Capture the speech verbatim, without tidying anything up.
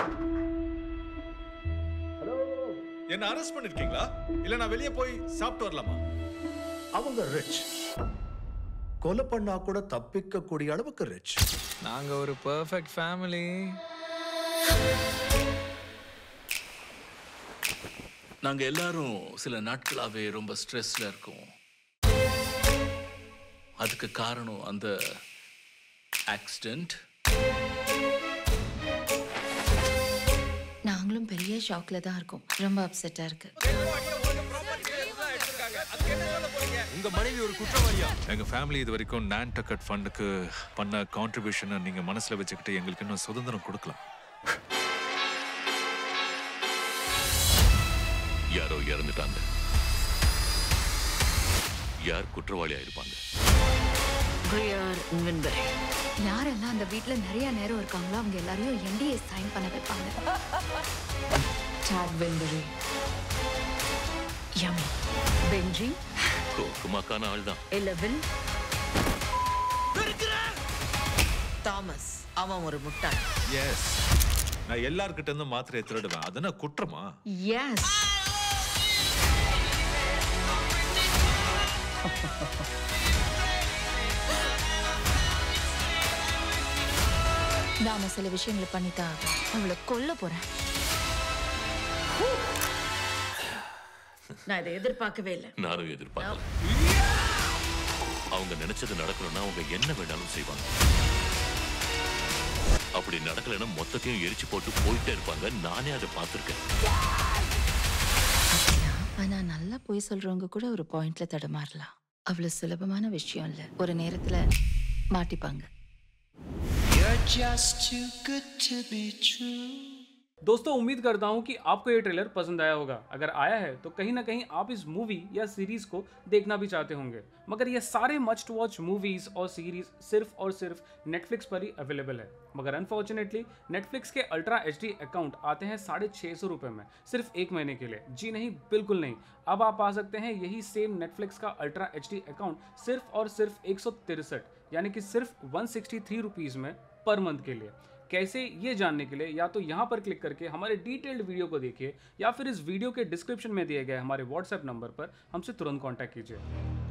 Hello, என்ன arrest பண்ணிருக்கீங்களா? இல்ல நான் வெளியே போய் சாப்பிட்டு வரலாமா? அவங்க ரிச், கொலை பண்ணா கூட தப்பிக்க கூடிய அளவுக்கு ரிச். நாங்க ஒரு பெர்ஃபெக்ட் ஃபேமிலி. நாங்க எல்லாரும் சில நாட்களாவே ரொம்ப ஸ்ட்ரெஸ்ல இருக்கோம். அதுக்கு காரணம் அந்த ஆக்சிடென்ட். நாங்களும் பெரிய ஷாக்ல தான் இருக்கோம். ரொம்ப அப்செட்டா இருக்கு. உங்க மனைவி ஒரு குற்றவாளியா? எங்க ஃபேமிலி இது வரைக்கும் Nantucket ஃபண்டுக்கு பண்ண கான்ட்ரிபியூஷனை நீங்க மனசுல வச்சுக்கிட்டு எங்களுக்கு இன்னும் சுதந்திரம் கொடுக்கலாம். யாரோ இறந்துட்டாங்க. யார் குற்றவாளியா இருப்பாங்க? யாரெல்லாம் அந்த வீட்ல நிறைய நேரம் இருக்காங்களோ அவங்க எல்லாரையும் என்டிஏ சைன் பண்ண வைப்பாங்க. Yummy. Benji. கோக்குமாக்கான ஆள் தான். eleven. தாமஸ், அவன் ஒரு முட்டாள். எஸ், நான் எல்லார்கிட்ட இருந்து மாத்திரையை திருடுவேன். அது என்ன குற்றமா? எஸ். நாம சில விஷயங்களை பண்ணித்தான் அவளை கொல்ல போறேன். நான் இதை எதிர்பார்க்கவே இல்லை. நானும் எதிர்பார்க்கல. அவங்க நினைச்சது நடக்கணும்னா அவங்க என்ன வேணாலும் செய்வாங்க. அப்படி நடக்கலைன்னா மொத்தத்தையும் எரிச்சு போட்டு போயிட்டே இருப்பாங்க. நானே அதை பார்த்திருக்கேன். ஆனா நல்லா போய் சொல்றவங்க கூட ஒரு பாயிண்ட்ல தடுமாறலாம். அவ்வளவு சுலபமான விஷயம் இல்ல. ஒரு நேரத்துல மாட்டிப்பாங்க. दोस्तों, उम्मीद करता हूँ कि आपको ये ट्रेलर पसंद आया होगा। अगर आया है तो कहीं ना कहीं आप इस मूवी या सीरीज को देखना भी चाहते होंगे। मगर ये सारे मस्ट वॉच मूवीज और सीरीज सिर्फ और सिर्फ नेटफ्लिक्स पर ही अवेलेबल है। मगर अनफॉर्चुनेटली नेटफ्लिक्स के अल्ट्रा एच डी अकाउंट आते हैं साढ़े छः सौ रुपये में सिर्फ एक महीने के लिए। जी नहीं, बिल्कुल नहीं। अब आप पा सकते हैं यही सेम नेटफ्लिक्स का अल्ट्रा एच डी अकाउंट सिर्फ और सिर्फ एक सौ तिरसठ यानी कि सिर्फ वन सिक्सटी थ्री रुपीज़ में पर मंथ के लिए। कैसे, ये जानने के लिए या तो यहाँ पर क्लिक करके हमारे डिटेल्ड वीडियो को देखिए या फिर इस वीडियो के डिस्क्रिप्शन में दिए गए हमारे व्हाट्सएप नंबर पर हमसे तुरंत कांटेक्ट कीजिए।